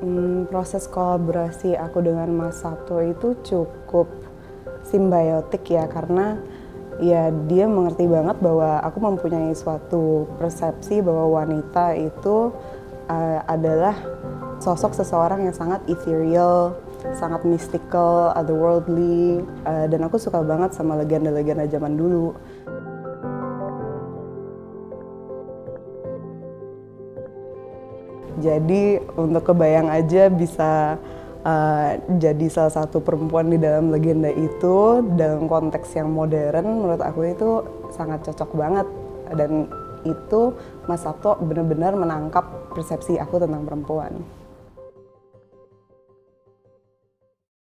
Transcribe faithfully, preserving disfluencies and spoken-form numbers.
Hmm, proses kolaborasi aku dengan Mas Sabto itu cukup simbiotik ya, karena ya dia mengerti banget bahwa aku mempunyai suatu persepsi bahwa wanita itu uh, adalah sosok seseorang yang sangat ethereal, sangat mystical, otherworldly, uh, dan aku suka banget sama legenda-legenda zaman dulu. Jadi untuk kebayang aja bisa uh, jadi salah satu perempuan di dalam legenda itu dalam konteks yang modern, menurut aku itu sangat cocok banget. Dan itu Mas Sabto benar-benar menangkap persepsi aku tentang perempuan.